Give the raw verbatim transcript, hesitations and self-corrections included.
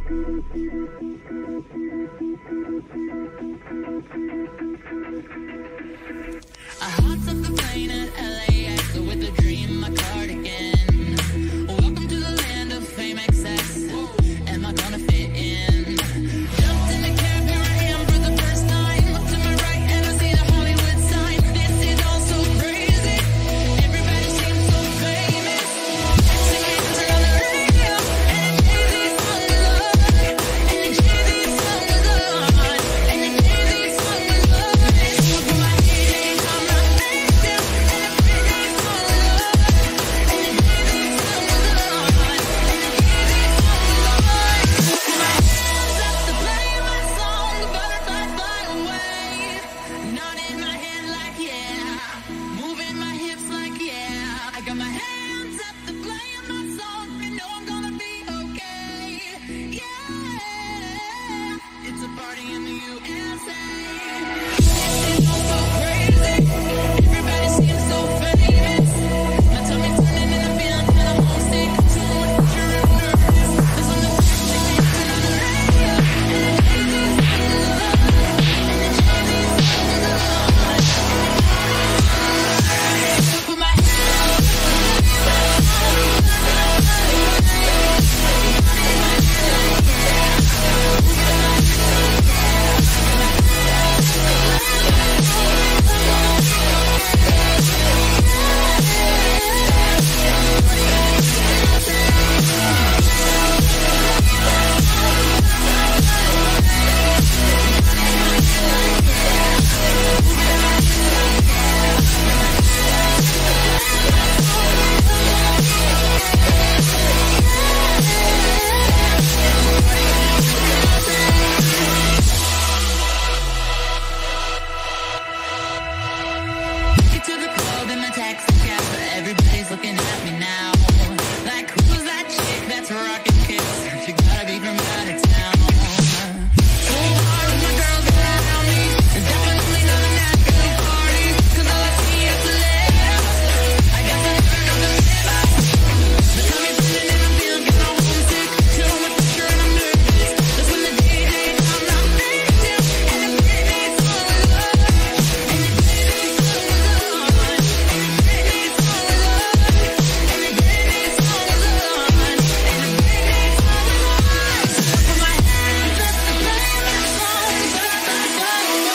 I hopped off the plane at L A X with a dream in my cardigan. Welcome to the land of fame excess. Am I gonna fit in? Jumped in the cab, here I am for the first time. Look to my right and I see the Hollywood sign. This is all so crazy. Everybody seems so famous. Singing on the radio, and the Jay-Z song was on. And the Jay-Z song was on. And the Jay-Z song was on. Look at my head, I'm not thinking. And the Jay-Z song was on. And the Jay-Z song was on. And the Jay-Z song was on. Put my hands up to play my song. The butterflies fly away. Nodding my head like yeah. Moving my hips like yeah. I got my hands up to play my song. You know I'm gonna be okay. Yeah. It's a party in the U S A. This is all so crazy. Everybody seems so famous. My tummy's turning and I'm feeling kind of homesick. So much pressure and nervous. This one is singing on the radio. And the Jay-Z song was on. And the Jay-Z song was on. Put my hands Get to the club in the taxi cab, but everybody's looking at me now. Like, who's that chick that's rocking kicks? She gotta be from out of town. So hard with my girls around me. It's definitely not a natural party, 'cause all I see is the letters. I guess I never got the memo. The tummy's turning and I'm feeling kinda homesick. So much pressure and I'm nervous. That's when the D J I'm not thinking. And the Jay-Z song was on. And the Jay-Z song was on. And the Jay-Z song was on. And the Jay-Z song was on. And the Jay-Z song was on. Put my hands up to play my song. Butterflies fly away.